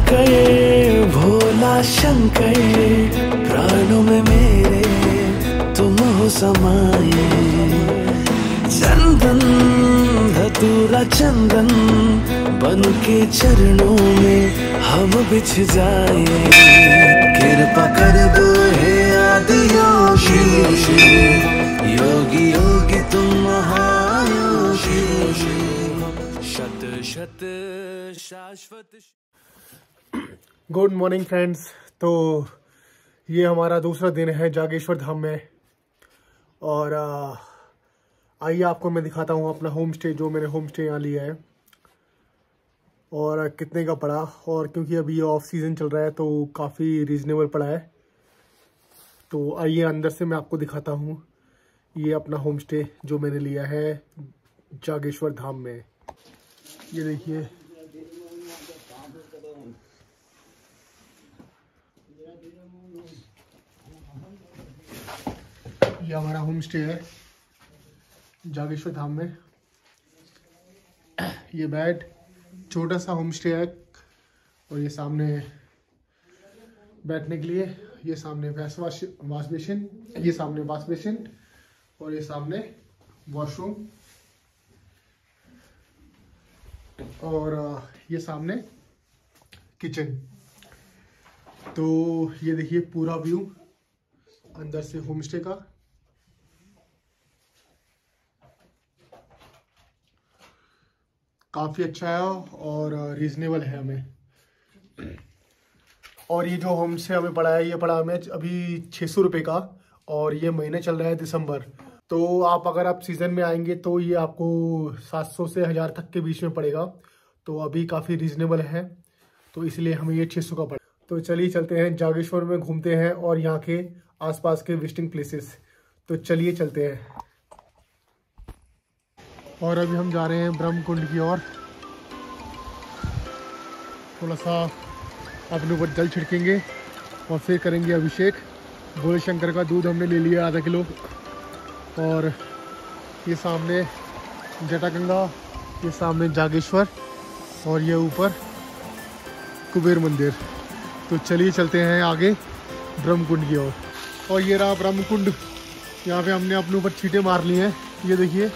शंकर भोला शंकर, प्राणों में मेरे तुम हो समाये। चंदन धतूरा चंदन बन के चरणों में हम बिछ जाए। कृपा कर दो हे आदि योगी, योगी योगी तुम महायोगी, शत शत शाश्वत। Good morning friends. तो ये हमारा दूसरा दिन है जागेश्वर धाम में, और आइए आपको मैं दिखाता हूँ अपना होम स्टे, जो मैंने होम स्टे यहाँ लिया है और कितने का पड़ा। और क्योंकि अभी ऑफ सीज़न चल रहा है तो काफ़ी रीज़नेबल पड़ा है। तो आइए अंदर से मैं आपको दिखाता हूँ ये अपना होम स्टे जो मैंने लिया है जागेश्वर धाम में। ये देखिए, ये हमारा होम स्टे है जागेश्वर धाम में। ये बेड, छोटा सा होम स्टे है, और ये सामने बैठने के लिए, ये सामने वॉश बेसिन, ये सामने वॉश बेसिन, और ये सामने वॉशरूम, और ये सामने किचन। तो ये देखिए पूरा व्यू अंदर से होम स्टे का। काफ़ी अच्छा है और रीज़नेबल है हमें। और ये जो होम स्टे हमें पड़ा है, ये पड़ा हमें अभी 600 रुपये का, और ये महीने चल रहा है दिसंबर। तो आप अगर आप सीज़न में आएंगे तो ये आपको 700 से 1000 तक के बीच में पड़ेगा। तो अभी काफ़ी रीज़नेबल है, तो इसलिए हमें ये 600 का पड़ा। तो चलिए चलते हैं जागेश्वर में, घूमते हैं और यहाँ के आसपास के विजिटिंग प्लेसेस। तो चलिए चलते हैं। और अभी हम जा रहे हैं ब्रह्म कुंड की ओर। थोड़ा सा अपने ऊपर जल छिड़केंगे और फिर करेंगे अभिषेक। भोले शंकर का दूध हमने ले लिया आधा किलो, और ये सामने जटागंगा, ये सामने जागेश्वर, और ये ऊपर कुबेर मंदिर। तो चलिए चलते हैं आगे ब्रह्म कुंड की ओर। और ये रहा ब्रह्म कुंड। यहाँ पे हमने अपने ऊपर छींटे मार लिए हैं। ये देखिए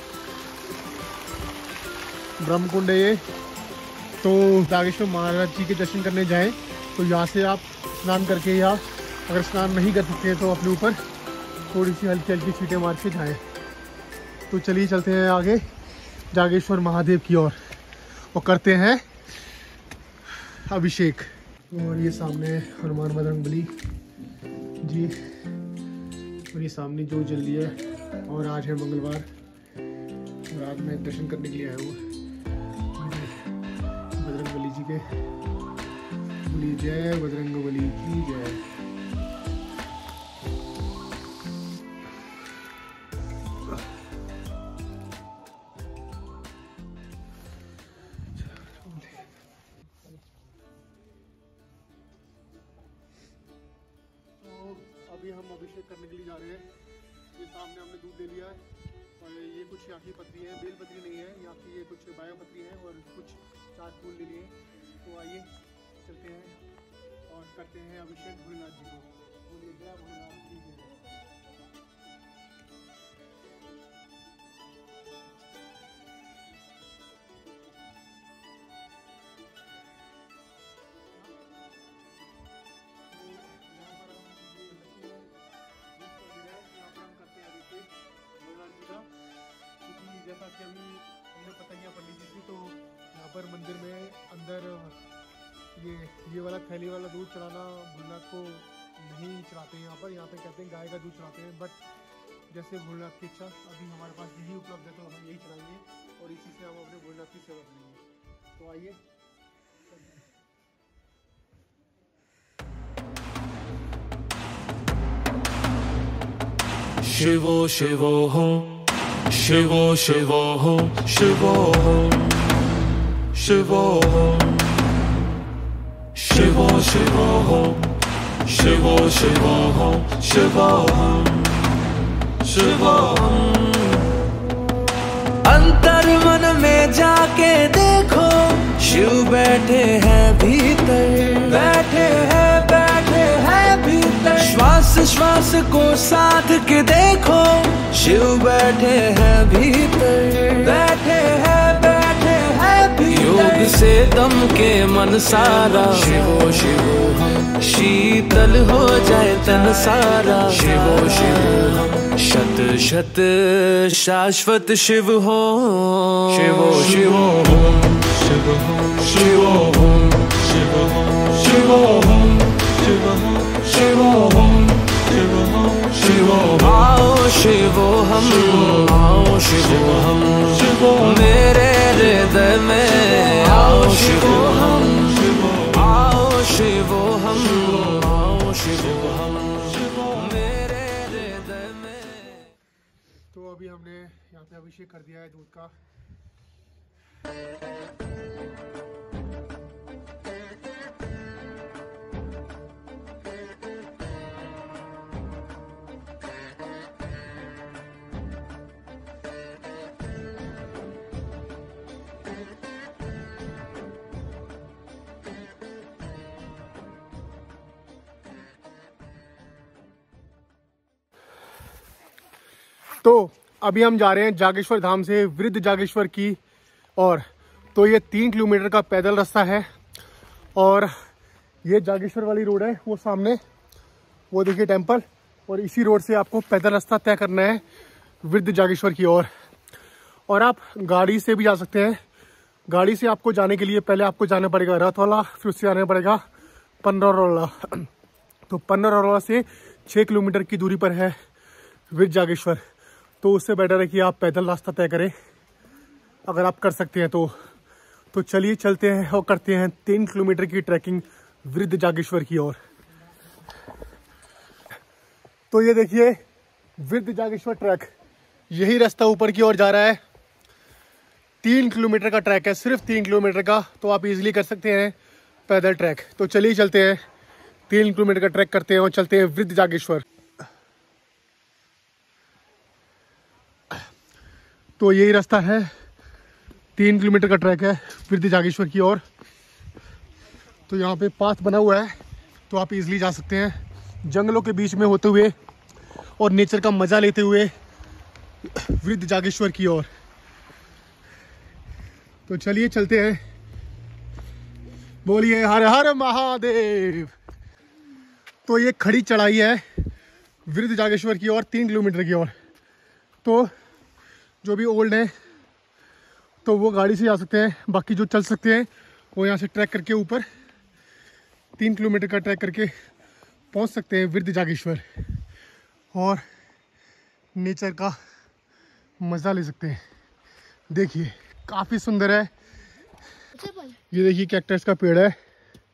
ब्रह्म कुंड है ये। तो जागेश्वर महाराज जी के दर्शन करने जाएं तो यहाँ से आप स्नान करके, या अगर स्नान नहीं कर सकते तो अपने ऊपर थोड़ी सी हल्की हल्की छींटे मार के जाएँ। तो चलिए चलते हैं आगे जागेश्वर महादेव की ओर और करते हैं अभिषेक। और ये सामने हनुमान बजरंगबली जी, और ये सामने जो जल रही है। और आज है मंगलवार, और आज मैं दर्शन करने के लिए आया हूँ बजरंगबली जी के। बोलिए जय बजरंगबली की जय। अभी हम अभिषेक करने के लिए जा रहे हैं। ये सामने हमने दूध ले लिया है, और ये कुछ यहाँ की पत्री है, बेल पत्री नहीं है, यहाँ की ये कुछ बायो पत्री है, और कुछ 4 फूल ले लिए। तो आइए चलते हैं और करते हैं अभिषेक भोलेनाथ जी को। बोलिए जय भोलेनाथ जी की जय। जैसा कि अभी हमने पता किया पंडित जी से, तो यहाँ पर मंदिर में अंदर ये वाला थैली वाला दूध चढ़ाना भोलेनाथ को नहीं चढ़ाते हैं। यहाँ पे कहते हैं गाय का दूध चढ़ाते हैं, बट जैसे भोलेनाथ की इच्छा, अभी हमारे पास यही उपलब्ध है तो हम यही चढ़ाएंगे, और इसी से हम अपने भोलेनाथ की सेवा करेंगे। तो आइए। शिवो शिवो हो, शिवो शिवो हो, शिवो हो, शिवो हो, शिवो शिवो हो, शिवो शिवो हो, शिवो हो, शिवो हो। अंतर मन में जाके देखो, शिव बैठे हैं भीतर। श्वास श्वास को साध के देखो, शिव बैठे हैं भीतर, बैठे हैं भीतर। योग से दम के मन सारा, शिवो शिवो हम, शीतल हो जाए तन सारा, शिवो शिवो हम। शत शत शाश्वत शिव हो, शिवो शिवो हम, शिव हम, शिवो हम, शिव हम, शिवो हम, शिव हम, शिवो हम, शिव हम, शिवो हम। आओ शिवो हम, आओ शिवो हम, मेरे हृदय में आओ शिवो हम, आओ शिवो हम, आओ शिवो हम, मेरे हृदय में। तो अभी हमने यहाँ पे अभिषेक कर दिया है दूध का। तो अभी हम जा रहे हैं जागेश्वर धाम से वृद्ध जागेश्वर की और। तो ये 3 किलोमीटर का पैदल रास्ता है और ये जागेश्वर वाली रोड है, वो सामने वो देखिए टेम्पल, और इसी रोड से आपको पैदल रास्ता तय करना है वृद्ध जागेश्वर की ओर। और आप गाड़ी से भी जा सकते हैं। गाड़ी से आपको जाने के लिए पहले आपको जाना पड़ेगा रथवाला, फिर उससे जाना पड़ेगा पन्नरौला। तो पन्नरौला से 6 किलोमीटर की दूरी पर है वृद्ध जागेश्वर। तो उससे बेटर है कि आप पैदल रास्ता तय करें अगर आप कर सकते हैं तो चलिए चलते हैं और करते हैं 3 किलोमीटर की ट्रैकिंग वृद्ध जागेश्वर की ओर। तो ये देखिए वृद्ध जागेश्वर ट्रैक, यही रास्ता ऊपर की ओर जा रहा है। 3 किलोमीटर का ट्रैक है, सिर्फ 3 किलोमीटर का। तो आप इजीली कर सकते हैं पैदल ट्रैक। तो चलिए चलते हैं, 3 किलोमीटर का ट्रैक करते हैं और चलते हैं वृद्ध जागेश्वर। तो यही रास्ता है, 3 किलोमीटर का ट्रैक है वृद्ध जागेश्वर की ओर। तो यहाँ पे पाथ बना हुआ है, तो आप इजीली जा सकते हैं जंगलों के बीच में होते हुए और नेचर का मजा लेते हुए वृद्ध जागेश्वर की ओर। तो चलिए चलते हैं, बोलिए हर हर महादेव। तो ये खड़ी चढ़ाई है वृद्ध जागेश्वर की ओर 3 किलोमीटर की ओर। तो जो भी ओल्ड है तो वो गाड़ी से जा सकते हैं, बाकी जो चल सकते हैं वो यहाँ से ट्रैक करके ऊपर 3 किलोमीटर का ट्रैक करके पहुँच सकते हैं वृद्ध जागेश्वर और नेचर का मज़ा ले सकते हैं। देखिए काफ़ी सुंदर है। ये देखिए कैक्टस का पेड़ है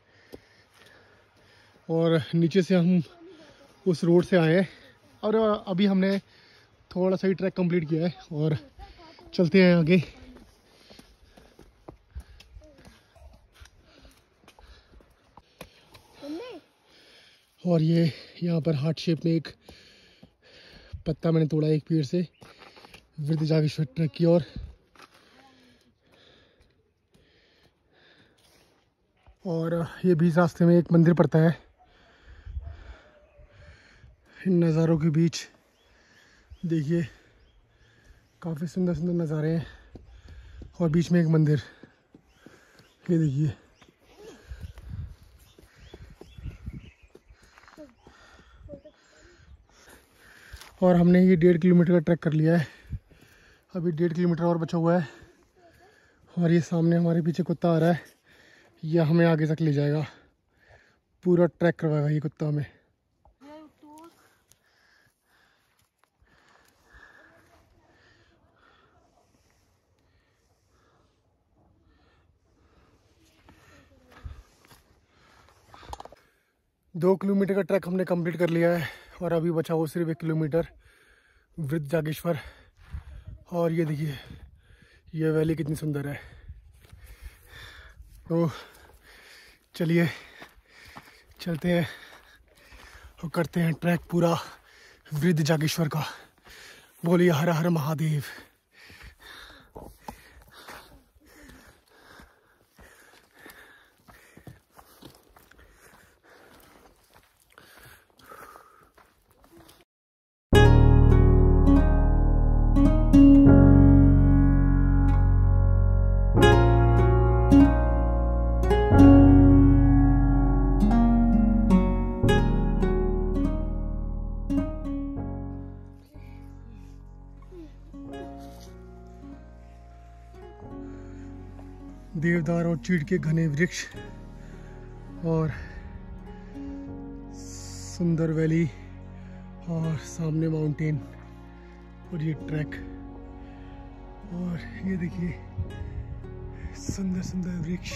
और नीचे से हम उस रोड से आए हैं और अभी हमने थोड़ा सा ही ट्रैक कंप्लीट किया है और चलते हैं आगे। और ये यहाँ पर हार्ट शेप में एक पत्ता मैंने तोड़ा एक पेड़ से वृद्ध जागेश्वर ट्रैक की ओर। और ये बीच रास्ते में एक मंदिर पड़ता है। इन नज़ारों के बीच देखिए काफ़ी सुंदर सुंदर नज़ारे हैं और बीच में एक मंदिर, ये देखिए। और हमने ये 1.5 किलोमीटर का ट्रैक कर लिया है, अभी 1.5 किलोमीटर और बचा हुआ है। और ये सामने हमारे पीछे कुत्ता आ रहा है, यह हमें आगे तक ले जाएगा, पूरा ट्रैक करवाएगा ये कुत्ता हमें। दो किलोमीटर का ट्रैक हमने कंप्लीट कर लिया है और अभी बचा वो सिर्फ 1 किलोमीटर वृद्ध जागेश्वर। और ये देखिए ये वैली कितनी सुंदर है। तो चलिए चलते हैं और करते हैं ट्रैक पूरा वृद्ध जागेश्वर का। बोलिए हर हर महादेव। देवदार और चीड़ के घने वृक्ष और सुंदर वैली और सामने माउंटेन और ये ट्रैक और ये देखिए सुंदर सुंदर वृक्ष।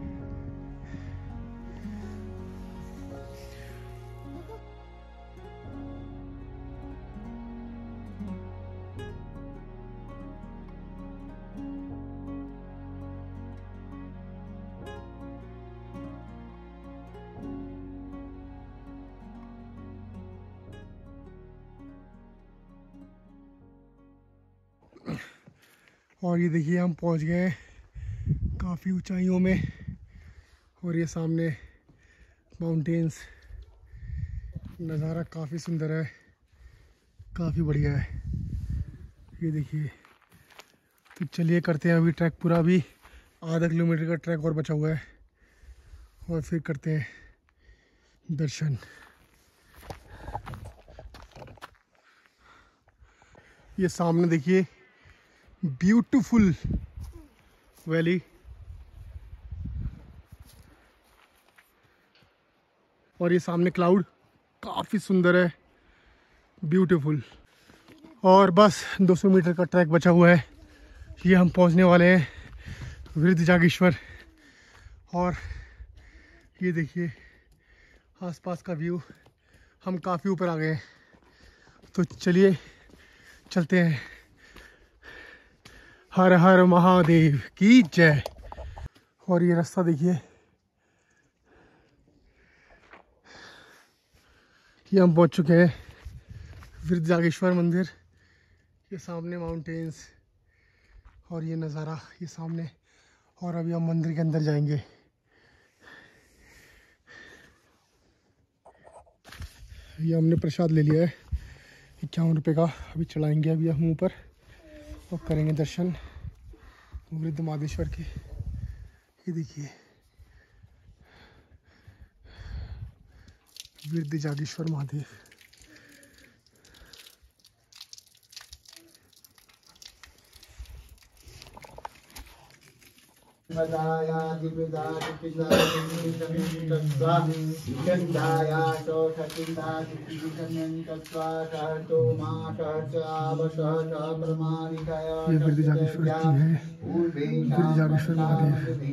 और ये देखिए हम पहुंच गए हैं काफ़ी ऊंचाइयों में और ये सामने माउंटेन्स, नज़ारा काफ़ी सुंदर है, काफ़ी बढ़िया है। ये देखिए, तो चलिए करते हैं अभी ट्रैक पूरा। अभी आधा किलोमीटर का ट्रैक और बचा हुआ है और फिर करते हैं दर्शन। ये सामने देखिए ब्यूटीफुल वैली और ये सामने क्लाउड काफ़ी सुंदर है, ब्यूटीफुल। और बस 200 मीटर का ट्रैक बचा हुआ है। ये हम पहुंचने वाले हैं वृद्ध जागेश्वर। और ये देखिए आसपास का व्यू, हम काफ़ी ऊपर आ गए हैं, तो चलिए चलते हैं। हर हर महादेव की जय। और ये रास्ता देखिए, ये हम पहुंच चुके हैं वृद्ध जागेश्वर मंदिर। ये सामने माउंटेन्स और ये नज़ारा ये सामने। और अभी हम मंदिर के अंदर जाएंगे। ये हमने प्रसाद ले लिया है 51 रुपये का। अभी चढ़ाएंगे अभी हम ऊपर और करेंगे दर्शन वृद्ध महादेश्वर के। ये देखिए वृद्ध जागेश्वर महादेव। ये वृद्ध जागेश्वर जी है, वृद्ध जागेश्वर महादेव।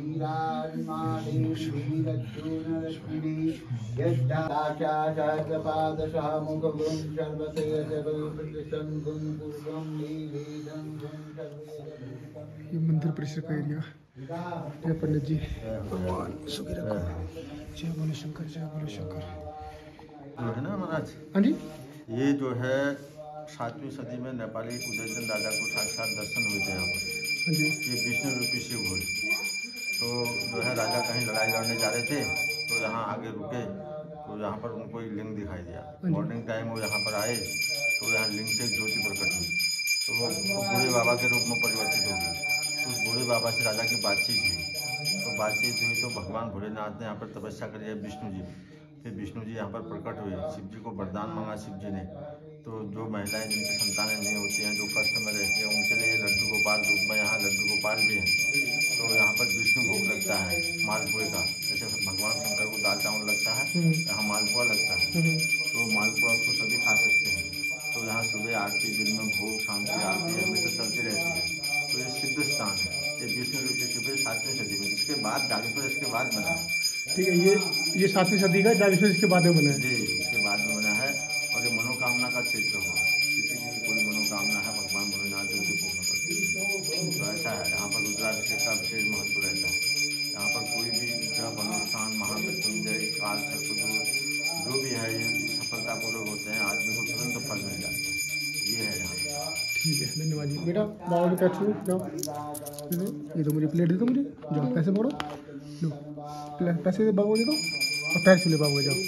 ये मंदिर परिसर का एरिया। जय पंडित जी, भगवान सुखी रखो। जय बोले शंकर, जय बोले शंकर। जो है ना महाराज, हाँ जी, ये जो है 7वीं सदी में नेपाली उदयचंद राजा को साक्षात दर्शन हुए थे यहाँ पर। हाँ जी। ये विष्णु रूपी शिव हुए। तो जो है राजा कहीं लड़ाई लड़ने जा रहे थे, तो यहाँ आगे रुके, तो यहाँ पर उनको एक लिंग दिखाई दिया। मॉर्निंग टाइम वो यहाँ पर आए, तो यहाँ लिंग से एक ज्योति प्रकट हुई, तो वो बूढ़े बाबा के रूप में परिवर्तित हो गई। उस बूढ़े बाबा से राजा की बातचीत हुई, तो बातचीत हुई तो भगवान भोलेनाथ ने यहाँ पर तपस्या करी है विष्णु जी। फिर विष्णु जी यहाँ पर प्रकट हुए, शिव जी को वरदान मांगा शिव जी ने। तो जो महिलाएं जिनकी संतानें नहीं होती हैं, जो कष्ट में रहती हैं, उनके लिए लड्डू गोपाल रूप में यहाँ लड्डू गोपाल भी हैं। तो यहाँ पर विष्णु भोग लगता है मालपुए का, जैसे भगवान शंकर को दाल चावल लगता है, यहाँ मालपुआ लगता है। तो मालपुआ उसको सभी खा सकते हैं। तो यहाँ सुबह आरती, दिन में भोग, शाम की आरती हमेशा चलती रहती है। तो ये सिद्ध स्थान है, ये विष्णु रूपी शिव 7वीं सदी में, जिसके बाद जागेश्वर इसके बाद बना। ठीक है, ये 7वीं सदी का जागेश्वर इसके बाद में बना है। जी, इसके बाद में बना है। और ये मनोकामना का क्षेत्र हुआ, किसी की कोई मनोकामना है भगवान भोलेनाथ जल्दी पूर्ण करते हैं। तो ऐसा है, यहाँ पर रुद्राभिषेक का विशेष महत्व रहता है। यहाँ पर कोई भी जप, अनुष्ठान, महामृत्युंजय, काल सर्पदूत जो भी है, ये सफलतापूर्वक होते हैं। आदमी को तुरंत फल मिल जाता है। ये है यहाँ पर। ठीक है, धन्यवाद जी। बेटा बाबा के पैसे जाओ, ये तो मुझे प्लेट दे दो, मुझे जाओ पैसे मोड़ो, लो पैसे दे बाबू, दे दो और पैर छूले बाबू, जाओ।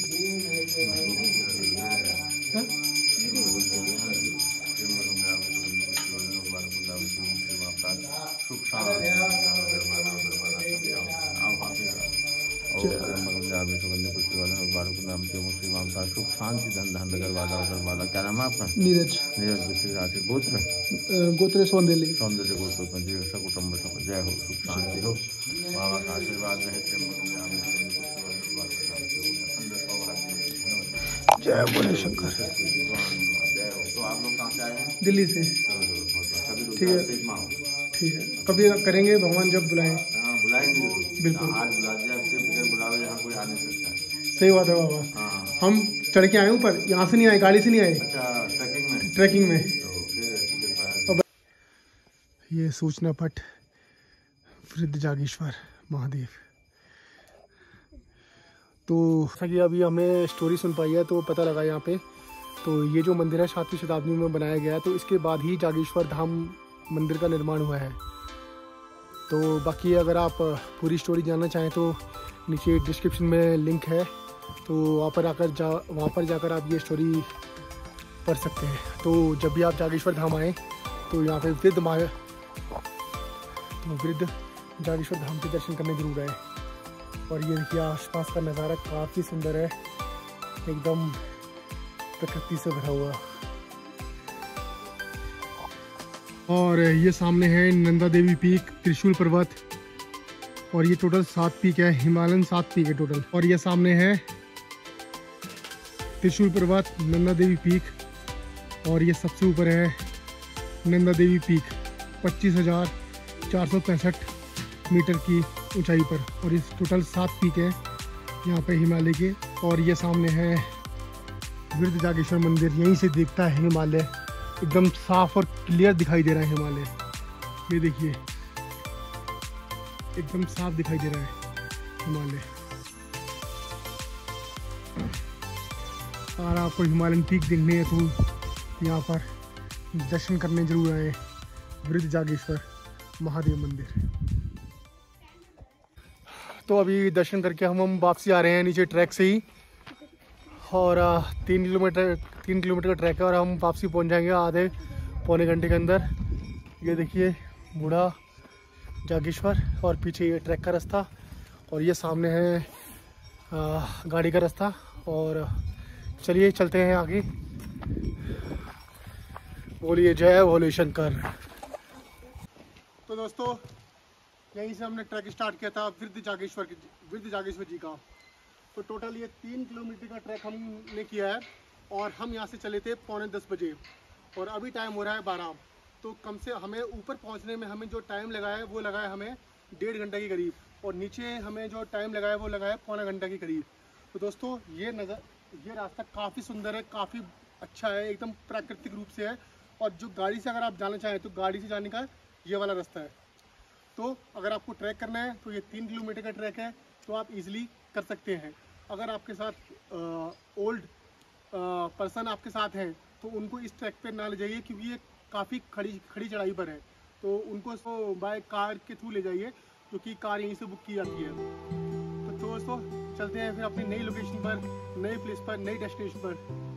सुख शांति धन धन नगर वाला। क्या नाम है आपका? नीरज। नीरज वृश्चिक राशि, गोत्र गोत्र सौंदर्य गोत्र। जय हो, सुख शांति हो। बाबा का आशीर्वाद रहे जय भोले शंकर। जय हो। तो आप लोग कहाँ से आए हैं? दिल्ली से। ठीक है ठीक है, कभी करेंगे भगवान जब बुलाएं। हाँ बुलाएंगे बिल्कुल। आज बुला दिया, फिर बगैर बुलावे यहाँ कोई आ नहीं सकता। सही बात है बाबा। हाँ हम चढ़ के आए ऊपर, यहाँ से नहीं आए, गाड़ी से नहीं आए। अच्छा ट्रैकिंग में। तो ये सूचना पट वृद्ध जागेश्वर महादेव। तो जैसा कि अभी हमने स्टोरी सुन पाई है तो पता लगा यहाँ पे, तो ये जो मंदिर है 7वीं शताब्दी में बनाया गया है, तो इसके बाद ही जागेश्वर धाम मंदिर का निर्माण हुआ है। तो बाकी अगर आप पूरी स्टोरी जानना चाहें तो नीचे डिस्क्रिप्शन में लिंक है, तो वहाँ पर जाकर आप ये स्टोरी पढ़ सकते हैं। तो जब भी आप जागेश्वर धाम आएँ तो यहाँ पे वृद्ध जागेश्वर धाम के दर्शन करने जरूर आए। और ये देखिए आसपास का नज़ारा काफ़ी सुंदर है, एकदम प्रकृति से भरा हुआ। और ये सामने है नंदा देवी पीक, त्रिशूल पर्वत, और ये टोटल 7 पीक है, हिमालयन 7 पीक है टोटल। और ये सामने है त्रिशूल पर्वत, नंदा देवी पीक, और ये सबसे ऊपर है नंदा देवी पीक 25,465 मीटर की ऊंचाई पर। और इस टोटल 7 पीक है यहाँ पे हिमालय के। और ये सामने है वृद्ध जागेश्वर मंदिर, यहीं से दिखता है हिमालय, एकदम साफ और क्लियर दिखाई दे रहा है हिमालय। ये देखिए एकदम साफ दिखाई दे रहा है हिमालय। और आपको हिमालयन पीक देखने है तो यहाँ पर दर्शन करने जरूर आए, वृद्ध जागेश्वर महादेव मंदिर। तो अभी दर्शन करके हम वापसी आ रहे हैं नीचे ट्रैक से ही, और 3 किलोमीटर का ट्रैक है, और हम वापसी पहुंच जाएंगे आधे पौने घंटे के अंदर। ये देखिए बूढ़ा जागेश्वर, और पीछे ये ट्रैक का रास्ता, और ये सामने है गाड़ी का रास्ता। और चलिए चलते हैं आगे। बोलिए जय भोले शंकर। तो दोस्तों यहीं से हमने ट्रैक स्टार्ट किया था वृद्ध जागेश्वर जी का। तो टोटल ये 3 किलोमीटर का ट्रैक हमने किया है, और हम यहाँ से चले थे 9:45 बजे, और अभी टाइम हो रहा है 12। तो कम से हमें ऊपर पहुँचने में हमें जो टाइम लगा है वो लगा है हमें 1.5 घंटे के करीब, और नीचे हमें जो टाइम लगा है वो लगा है पौना घंटा के करीब। तो दोस्तों ये रास्ता काफ़ी सुंदर है, काफ़ी अच्छा है, एकदम प्राकृतिक रूप से है। और जो गाड़ी से अगर आप जाना चाहें तो गाड़ी से जाने का ये वाला रास्ता है। तो अगर आपको ट्रैक करना है तो ये 3 किलोमीटर का ट्रैक है, तो आप इजीली कर सकते हैं। अगर आपके साथ ओल्ड पर्सन आपके साथ हैं तो उनको इस ट्रैक पे ना ले जाइए, क्योंकि ये काफ़ी खड़ी चढ़ाई पर है। तो उनको बाय कार के थ्रू ले जाइए, क्योंकि कार यहीं से बुक की जाती है। तो दोस्तों चलते हैं फिर अपनी नई लोकेशन पर, नई प्लेस पर, नई डेस्टिनेशन पर।